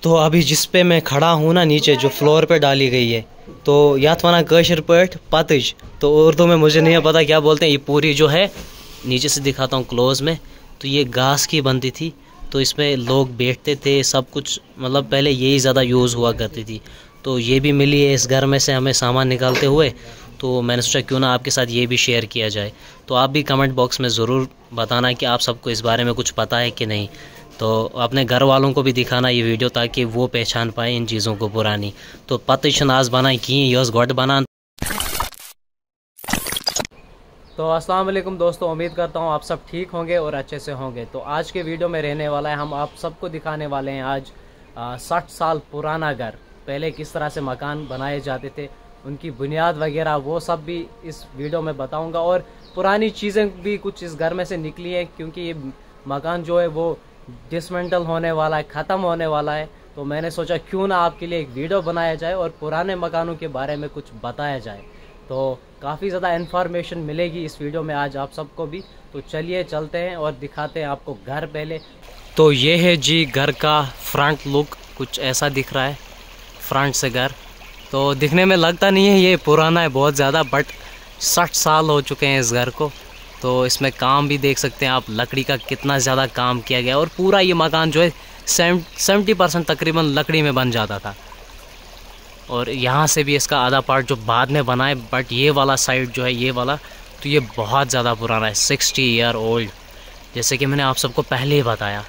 तो अभी जिस पे मैं खड़ा हूँ ना, नीचे जो फ्लोर पे डाली गई है, तो यात वना कशर पट पतज, तो उर्दू में मुझे नहीं पता क्या बोलते हैं। ये पूरी जो है, नीचे से दिखाता हूँ क्लोज में, तो ये घास की बनती थी, तो इसमें लोग बैठते थे, सब कुछ मतलब पहले यही ज़्यादा यूज़ हुआ करती थी। तो ये भी मिली है इस घर में से हमें सामान निकालते हुए, तो मैंने सोचा क्यों ना आपके साथ ये भी शेयर किया जाए। तो आप भी कमेंट बॉक्स में ज़रूर बताना कि आप सबको इस बारे में कुछ पता है कि नहीं। तो अपने घर वालों को भी दिखाना ये वीडियो, ताकि वो पहचान पाए इन चीज़ों को पुरानी। तो पत आज बनाई कि यस गोड बना। तो अस्सलाम वालेकुम दोस्तों, उम्मीद करता हूँ आप सब ठीक होंगे और अच्छे से होंगे। तो आज के वीडियो में रहने वाला है, हम आप सबको दिखाने वाले हैं आज 60 साल पुराना घर, पहले किस तरह से मकान बनाए जाते थे, उनकी बुनियाद वगैरह वो सब भी इस वीडियो में बताऊंगा। और पुरानी चीज़ें भी कुछ इस घर में से निकली हैं, क्योंकि ये मकान जो है वो डिसमेंटल होने वाला है, ख़त्म होने वाला है। तो मैंने सोचा क्यों ना आपके लिए एक वीडियो बनाया जाए और पुराने मकानों के बारे में कुछ बताया जाए। तो काफ़ी ज़्यादा इन्फॉर्मेशन मिलेगी इस वीडियो में आज आप सबको भी। तो चलिए चलते हैं और दिखाते हैं आपको घर पहले। तो ये है जी घर का फ्रंट लुक, कुछ ऐसा दिख रहा है फ्रंट से घर। तो दिखने में लगता नहीं है ये पुराना है बहुत ज़्यादा, बट 60 साल हो चुके हैं इस घर को। तो इसमें काम भी देख सकते हैं आप, लकड़ी का कितना ज़्यादा काम किया गया, और पूरा ये मकान जो है 70% तकरीबन लकड़ी में बन जाता था। और यहाँ से भी इसका आधा पार्ट जो बाद में बना है, बट ये वाला साइड जो है, ये वाला, तो ये बहुत ज़्यादा पुराना है, 60 ईयर ओल्ड, जैसे कि मैंने आप सबको पहले ही बताया।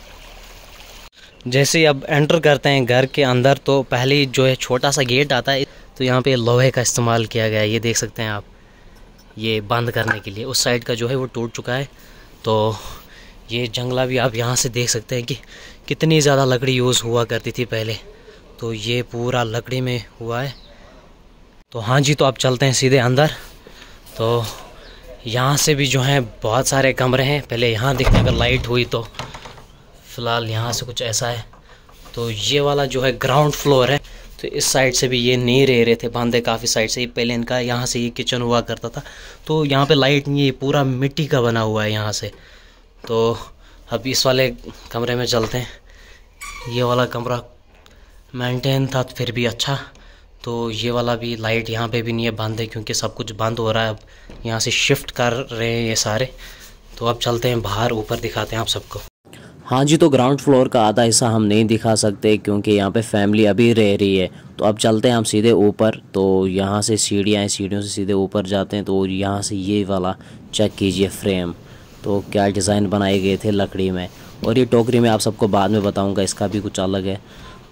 जैसे ही अब एंटर करते हैं घर के अंदर, तो पहले ही जो है छोटा सा गेट आता है, तो यहाँ पे लोहे का इस्तेमाल किया गया है, ये देख सकते हैं आप, ये बंद करने के लिए। उस साइड का जो है वो टूट चुका है। तो ये जंगला भी आप यहाँ से देख सकते हैं कि कितनी ज़्यादा लकड़ी यूज़ हुआ करती थी पहले। तो ये पूरा लकड़ी में हुआ है। तो हाँ जी, तो आप चलते हैं सीधे अंदर। तो यहाँ से भी जो है बहुत सारे कमरे हैं। पहले यहाँ देखते हैं, अगर लाइट हुई तो। फ़िलहाल यहाँ से कुछ ऐसा है। तो ये वाला जो है ग्राउंड फ्लोर है। तो इस साइड से भी ये नहीं रह थे बांधे काफ़ी साइड से। पहले इनका यहाँ से ये किचन हुआ करता था। तो यहाँ पे लाइट नहीं है, पूरा मिट्टी का बना हुआ है यहाँ से। तो अब इस वाले कमरे में चलते हैं। ये वाला कमरा मेंटेन था फिर भी अच्छा। तो ये वाला भी लाइट यहाँ पे भी नहीं है बांधे, क्योंकि सब कुछ बंद हो रहा है। अब यहाँ से शिफ्ट कर रहे हैं ये सारे। तो अब चलते हैं बाहर, ऊपर दिखाते हैं आप सबको। हाँ जी, तो ग्राउंड फ्लोर का आधा हिस्सा हम नहीं दिखा सकते क्योंकि यहाँ पे फैमिली अभी रह रही है। तो अब चलते हैं हम सीधे ऊपर। तो यहाँ से सीढ़ियाँ हैं, सीढ़ियों से सीधे ऊपर जाते हैं। तो यहाँ से ये वाला चेक कीजिए फ्रेम, तो क्या डिज़ाइन बनाए गए थे लकड़ी में। और ये टोकरी में आप सबको बाद में बताऊँगा, इसका भी कुछ अलग है।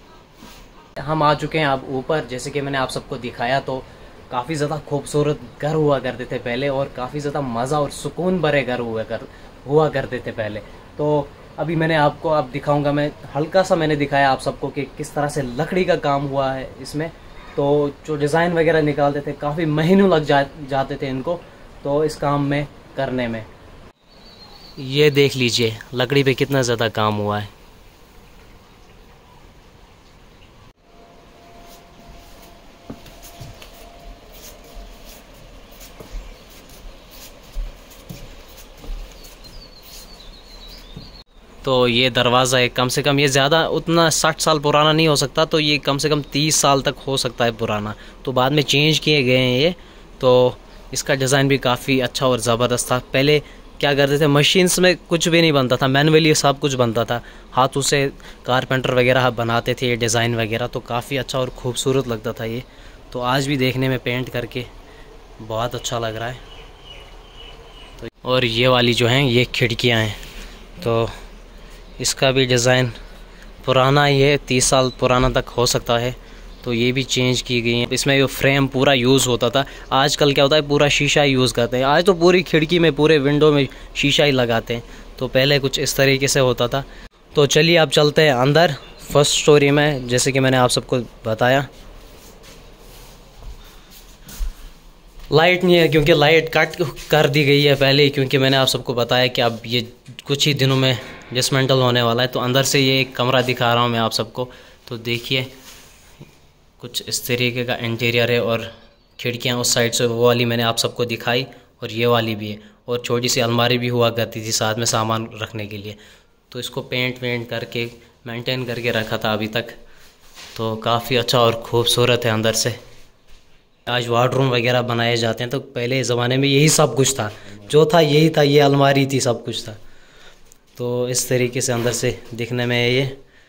हम आ चुके हैं अब ऊपर। जैसे कि मैंने आप सबको दिखाया, तो काफ़ी ज़्यादा खूबसूरत घर हुआ करते थे पहले, और काफ़ी ज़्यादा मज़ा और सुकून भरे घर हुआ करते थे पहले। तो अभी मैंने आपको अब दिखाऊंगा, मैं हल्का सा मैंने दिखाया आप सबको कि किस तरह से लकड़ी का काम हुआ है इसमें। तो जो डिज़ाइन वगैरह निकालते थे, काफ़ी महीनों लग जाते थे इनको तो इस काम में करने में। ये देख लीजिए लकड़ी पे कितना ज़्यादा काम हुआ है। तो ये दरवाज़ा है, कम से कम ये ज़्यादा उतना 60 साल पुराना नहीं हो सकता, तो ये कम से कम 30 साल तक हो सकता है पुराना। तो बाद में चेंज किए गए हैं ये। तो इसका डिज़ाइन भी काफ़ी अच्छा और ज़बरदस्त था। पहले क्या करते थे, मशीन्स में कुछ भी नहीं बनता था, मैनुअली सब कुछ बनता था, हाथों से कारपेंटर वगैरह बनाते थे ये डिज़ाइन वगैरह। तो काफ़ी अच्छा और ख़ूबसूरत लगता था ये। तो आज भी देखने में पेंट करके बहुत अच्छा लग रहा है। तो और ये वाली जो हैं ये खिड़कियाँ हैं, तो इसका भी डिज़ाइन पुराना ही है, 30 साल पुराना तक हो सकता है। तो ये भी चेंज की गई है। इसमें जो फ्रेम पूरा यूज़ होता था, आजकल क्या होता है पूरा शीशा ही यूज़ करते हैं। आज तो पूरी खिड़की में, पूरे विंडो में शीशा ही लगाते हैं। तो पहले कुछ इस तरीके से होता था। तो चलिए अब चलते हैं अंदर फर्स्ट स्टोरी में। जैसे कि मैंने आप सबको बताया, लाइट नहीं है क्योंकि लाइट कट कर दी गई है पहले ही, क्योंकि मैंने आप सबको बताया कि अब ये कुछ ही दिनों में डिसमेंटल होने वाला है। तो अंदर से ये एक कमरा दिखा रहा हूँ मैं आप सबको। तो देखिए कुछ इस तरीके का इंटीरियर है, और खिड़कियाँ उस साइड से वो वाली मैंने आप सबको दिखाई, और ये वाली भी है, और छोटी सी अलमारी भी हुआ करती थी साथ में सामान रखने के लिए। तो इसको पेंट वेंट करके मेंटेन करके रखा था अभी तक। तो काफ़ी अच्छा और ख़ूबसूरत है अंदर से। आज वार्डरूम वगैरह बनाए जाते हैं, तो पहले ज़माने में यही सब कुछ था, जो था यही था, ये अलमारी थी, सब कुछ था। तो इस तरीके से अंदर से दिखने में है ये।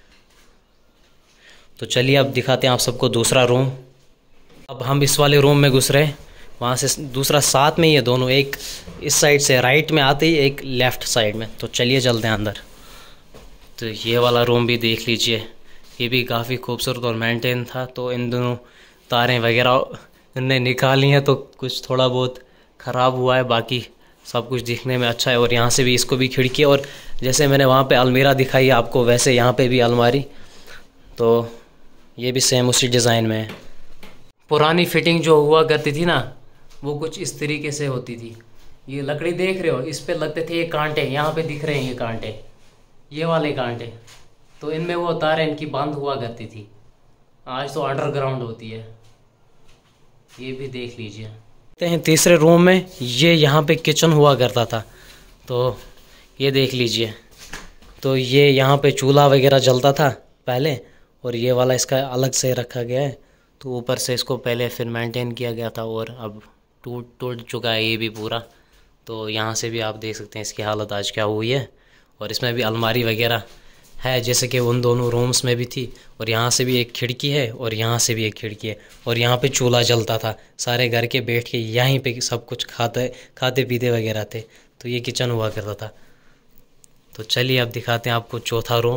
तो चलिए अब दिखाते हैं आप सबको दूसरा रूम। अब हम इस वाले रूम में घुस रहे हैं, वहाँ से दूसरा साथ में ही है दोनों, एक इस साइड से राइट में आते ही, एक लेफ़्ट साइड में। तो चलिए चलते हैं अंदर। तो ये वाला रूम भी देख लीजिए, ये भी काफ़ी खूबसूरत और मेंटेन था। तो इन दोनों तारें वगैरह इनने निकाली हैं, तो कुछ थोड़ा बहुत ख़राब हुआ है, बाकी सब कुछ दिखने में अच्छा है। और यहाँ से भी इसको भी खिड़की, और जैसे मैंने वहाँ पे अलमीरा दिखाई आपको, वैसे यहाँ पे भी अलमारी। तो ये भी सेम उसी डिज़ाइन में है। पुरानी फिटिंग जो हुआ करती थी ना, वो कुछ इस तरीके से होती थी। ये लकड़ी देख रहे हो, इस पे लगते थे ये कांटे, यहाँ पे दिख रहे हैं ये कांटे, ये वाले कांटे। तो इनमें वो तारें इनकी बंद हुआ करती थी। आज तो अंडरग्राउंड होती है। ये भी देख लीजिए। देखते हैं तीसरे रूम में, ये यहाँ पे किचन हुआ करता था। तो ये देख लीजिए, तो ये यहाँ पे चूल्हा वगैरह जलता था पहले, और ये वाला इसका अलग से रखा गया है। तो ऊपर से इसको पहले फिर मेंटेन किया गया था, और अब टूट चुका है ये भी पूरा। तो यहाँ से भी आप देख सकते हैं इसकी हालत आज क्या हुई है। और इसमें भी अलमारी वगैरह है, जैसे कि उन दोनों रूम्स में भी थी। और यहाँ से भी एक खिड़की है, और यहाँ से भी एक खिड़की है। और यहाँ पे चूल्हा जलता था, सारे घर के बैठ के यहीं पे सब कुछ खाते पीते वगैरह थे। तो ये किचन हुआ करता था। तो चलिए अब दिखाते हैं आपको चौथा रूम।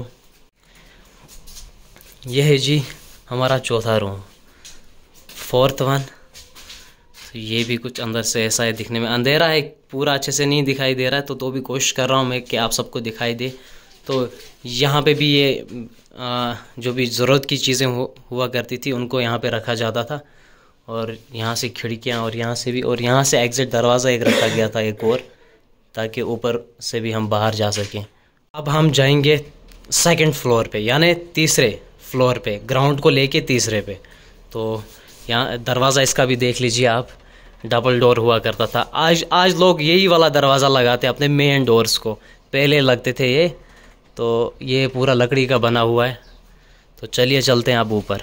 यह है जी हमारा चौथा रूम, 4th वन। तो ये भी कुछ अंदर से ऐसा है, दिखने में अंधेरा है, पूरा अच्छे से नहीं दिखाई दे रहा है। तो भी कोशिश कर रहा हूँ मैं कि आप सबको दिखाई दे। तो यहाँ पे भी ये जो भी ज़रूरत की चीज़ें हुआ करती थी, उनको यहाँ पे रखा जाता था। और यहाँ से खिड़कियाँ, और यहाँ से भी, और यहाँ से एग्ज़िट दरवाज़ा एक रखा गया था एक और, ताकि ऊपर से भी हम बाहर जा सकें। अब हम जाएंगे 2nd फ्लोर पे, यानी तीसरे फ्लोर पे, ग्राउंड को लेके तीसरे पे। तो यहाँ दरवाज़ा इसका भी देख लीजिए आप, डबल डोर हुआ करता था। आज लोग यही वाला दरवाज़ा लगाते अपने मेन डोर्स को, पहले लगते थे ये। तो ये पूरा लकड़ी का बना हुआ है। तो चलिए चलते हैं अब ऊपर।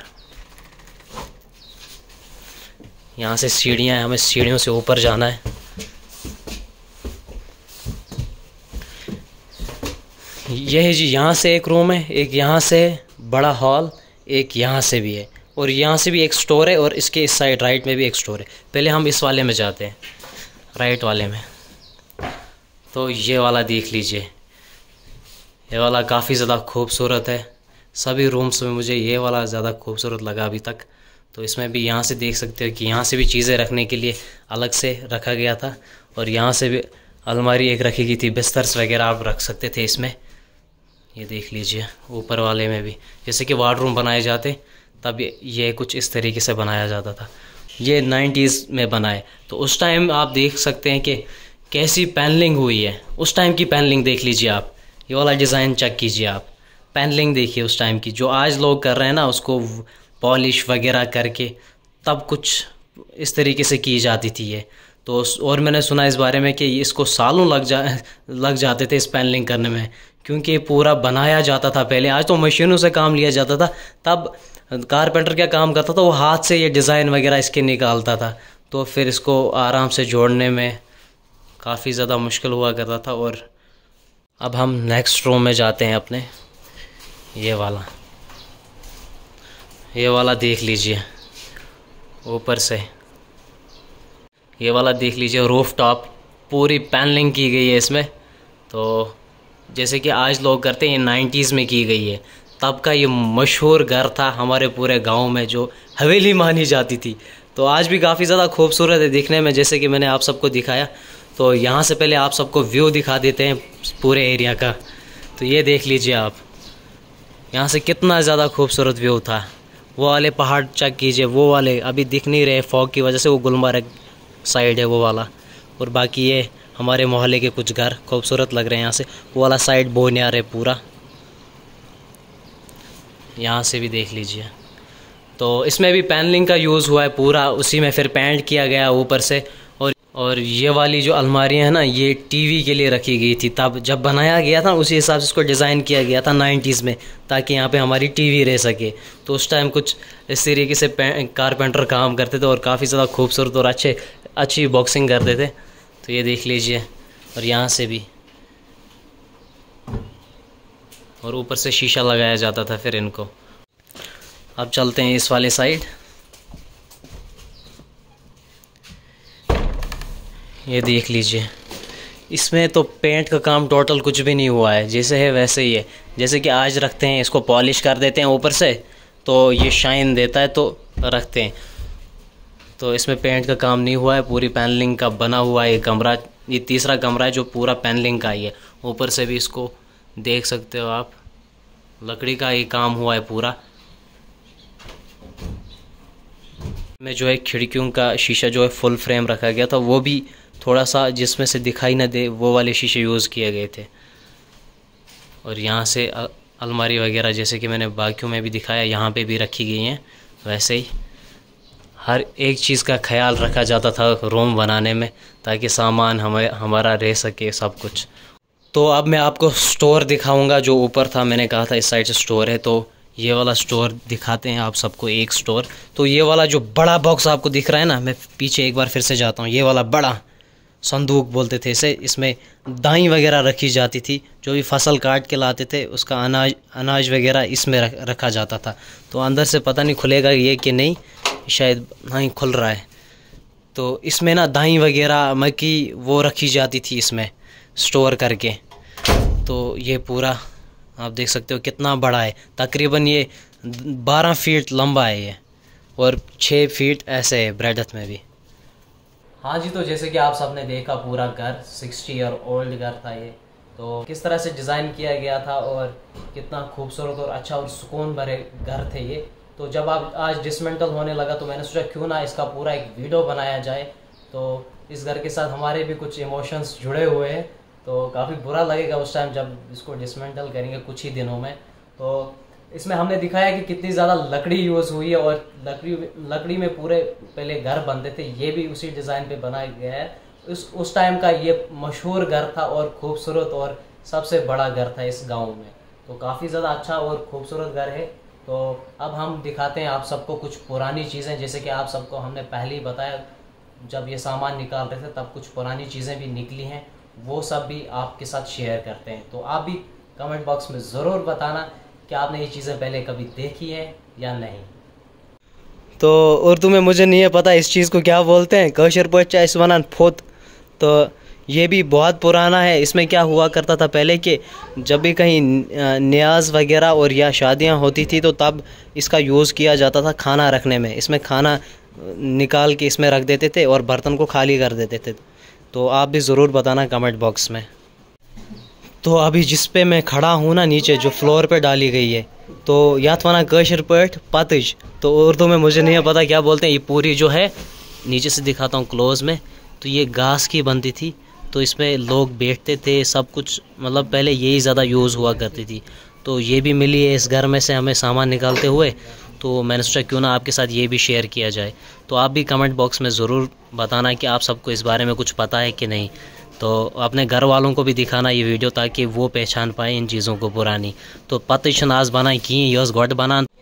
यहाँ से सीढ़ियाँ हैं, हमें सीढ़ियों से ऊपर जाना है। यह है जी, यहाँ से एक रूम है, एक यहाँ से बड़ा हॉल, एक यहाँ से भी है, और यहाँ से भी एक स्टोर है, और इसके इस साइड राइट में भी एक स्टोर है। पहले हम इस वाले में जाते हैं, राइट वाले में। तो ये वाला देख लीजिए, ये वाला काफ़ी ज़्यादा खूबसूरत है। सभी रूम्स में मुझे ये वाला ज़्यादा खूबसूरत लगा अभी तक। तो इसमें भी यहाँ से देख सकते हो कि यहाँ से भी चीज़ें रखने के लिए अलग से रखा गया था, और यहाँ से भी अलमारी एक रखी गई थी, बिस्तर्स वगैरह आप रख सकते थे इसमें। ये देख लीजिए ऊपर वाले में भी, जैसे कि वार्डरूम बनाए जाते तब ये कुछ इस तरीके से बनाया जाता था। ये 90s में बनाए, तो उस टाइम आप देख सकते हैं कि कैसी पैनलिंग हुई है। उस टाइम की पैनलिंग देख लीजिए आप, ये वाला डिज़ाइन चेक कीजिए आप, पैनलिंग देखिए उस टाइम की। जो आज लोग कर रहे हैं ना, उसको पॉलिश वगैरह करके तब कुछ इस तरीके से की जाती थी ये। तो और मैंने सुना इस बारे में कि इसको सालों लग जाते थे इस पैनलिंग करने में, क्योंकि पूरा बनाया जाता था पहले। आज तो मशीनों से काम लिया जाता था, तब कारपेंटर क्या काम करता था, वो हाथ से ये डिज़ाइन वगैरह इसके निकालता था। तो फिर इसको आराम से जोड़ने में काफ़ी ज़्यादा मुश्किल हुआ करता था। और अब हम नेक्स्ट रूम में जाते हैं अपने। ये वाला देख लीजिए ऊपर से, ये वाला देख लीजिए, रूफ टॉप पूरी पैनलिंग की गई है इसमें। तो जैसे कि आज लोग करते हैं, 90s में की गई है। तब का ये मशहूर घर था हमारे पूरे गांव में, जो हवेली मानी जाती थी। तो आज भी काफ़ी ज़्यादा खूबसूरत है दिखने में, जैसे कि मैंने आप सबको दिखाया। तो यहाँ से पहले आप सबको व्यू दिखा देते हैं पूरे एरिया का। तो ये देख लीजिए आप, यहाँ से कितना ज़्यादा खूबसूरत व्यू था। वो वाले पहाड़ चेक कीजिए, वो वाले अभी दिख नहीं रहे फॉग की वजह से, वो गुलमर्ग साइड है वो वाला। और बाकी ये हमारे मोहल्ले के कुछ घर खूबसूरत लग रहे हैं यहाँ से। वो वाला साइड बोनियार है पूरा, यहाँ से भी देख लीजिए। तो इसमें भी पैनलिंग का यूज़ हुआ है पूरा, उसी में फिर पेंट किया गया ऊपर से। और ये वाली जो अलमारियाँ हैं ना, ये टीवी के लिए रखी गई थी। तब जब बनाया गया था उसी हिसाब से इसको डिज़ाइन किया गया था 90s में, ताकि यहाँ पे हमारी टीवी रह सके। तो उस टाइम कुछ इस तरीके से कारपेंटर काम करते थे और काफ़ी ज़्यादा खूबसूरत और अच्छी बॉक्सिंग करते थे। तो ये देख लीजिए, और यहाँ से भी, और ऊपर से शीशा लगाया जाता था फिर इनको। अब चलते हैं इस वाले साइड। ये देख लीजिए, इसमें तो पेंट का काम टोटल कुछ भी नहीं हुआ है, जैसे है वैसे ही है। जैसे कि आज रखते हैं, इसको पॉलिश कर देते हैं ऊपर से तो ये शाइन देता है, तो रखते हैं। तो इसमें पेंट का काम नहीं हुआ है, पूरी पैनलिंग का बना हुआ है ये कमरा। ये तीसरा कमरा है जो पूरा पैनलिंग का ही है। ऊपर से भी इसको देख सकते हो आप, लकड़ी का ये काम हुआ है पूरा। में जो है खिड़कियों का शीशा जो है फुल फ्रेम रखा गया था, वो भी थोड़ा सा जिसमें से दिखाई ना दे वो वाले शीशे यूज़ किए गए थे। और यहाँ से अलमारी वगैरह जैसे कि मैंने बाकियों में भी दिखाया, यहाँ पे भी रखी गई हैं। वैसे ही हर एक चीज़ का ख्याल रखा जाता था रूम बनाने में, ताकि सामान हमारा रह सके सब कुछ। तो अब मैं आपको स्टोर दिखाऊंगा जो ऊपर था। मैंने कहा था इस साइड से स्टोर है, तो ये वाला स्टोर दिखाते हैं आप सबको, एक स्टोर। तो ये वाला जो बड़ा बॉक्स आपको दिख रहा है ना, मैं पीछे एक बार फिर से जाता हूँ। ये वाला बड़ा संदूक बोलते थे इसे, इसमें दाई वगैरह रखी जाती थी। जो भी फसल काट के लाते थे उसका अनाज वगैरह इसमें रखा जाता था। तो अंदर से पता नहीं खुलेगा ये कि नहीं, शायद हाँ ही खुल रहा है। तो इसमें ना दाई वगैरह मक्की वो रखी जाती थी इसमें स्टोर करके। तो ये पूरा आप देख सकते हो कितना बड़ा है, तकरीबन ये 12 फीट लंबा है ये, और 6 फीट ऐसे है ब्रेडथ में भी। हाँ जी, तो जैसे कि आप सबने देखा पूरा घर 60 ईयर ओल्ड घर था ये। तो किस तरह से डिज़ाइन किया गया था और कितना खूबसूरत और अच्छा और सुकून भरे घर थे ये। तो जब आप आज डिसमेंटल होने लगा तो मैंने सोचा क्यों ना इसका पूरा एक वीडियो बनाया जाए। तो इस घर के साथ हमारे भी कुछ इमोशंस जुड़े हुए हैं, तो काफ़ी बुरा लगेगा उस टाइम जब इसको डिसमेंटल करेंगे कुछ ही दिनों में। तो इसमें हमने दिखाया कि कितनी ज़्यादा लकड़ी यूज़ हुई है, और लकड़ी में पूरे पहले घर बनते थे। ये भी उसी डिज़ाइन पे बनाया गया है। उस टाइम का ये मशहूर घर था और खूबसूरत और सबसे बड़ा घर था इस गांव में। तो काफ़ी ज़्यादा अच्छा और खूबसूरत घर है। तो अब हम दिखाते हैं आप सबको कुछ पुरानी चीज़ें, जैसे कि आप सबको हमने पहले ही बताया जब ये सामान निकाल रहे थे तब कुछ पुरानी चीज़ें भी निकली हैं, वो सब भी आपके साथ शेयर करते हैं। तो आप भी कमेंट बॉक्स में ज़रूर बताना कि आपने ये चीज़ें पहले कभी देखी है या नहीं। तो उर्दू में मुझे नहीं है पता इस चीज़ को क्या बोलते हैं, कशर पचा इस वनान फोत। तो ये भी बहुत पुराना है। इसमें क्या हुआ करता था पहले कि जब भी कहीं न्याज वगैरह और या शादियां होती थी तो तब इसका यूज़ किया जाता था खाना रखने में। इसमें खाना निकाल के इसमें रख देते थे और बर्तन को खाली कर देते थे। तो आप भी ज़रूर बताना कमेंट बॉक्स में। तो अभी जिस पे मैं खड़ा हूँ ना, नीचे जो फ्लोर पे डाली गई है, तो यात वना कशर पट पतज, तो उर्दू में मुझे नहीं पता क्या बोलते हैं। ये पूरी जो है नीचे से दिखाता हूँ क्लोज में, तो ये घास की बनती थी। तो इसमें लोग बैठते थे, सब कुछ मतलब पहले यही ज़्यादा यूज़ हुआ करती थी। तो ये भी मिली है इस घर में से हमें सामान निकालते हुए। तो मैंने सोचा क्यों ना आपके साथ ये भी शेयर किया जाए। तो आप भी कमेंट बॉक्स में ज़रूर बताना कि आप सबको इस बारे में कुछ पता है कि नहीं। तो अपने घर वालों को भी दिखाना ये वीडियो, ताकि वो पहचान पाए इन चीज़ों को पुरानी। तो पत नाज बना की यस गोड बना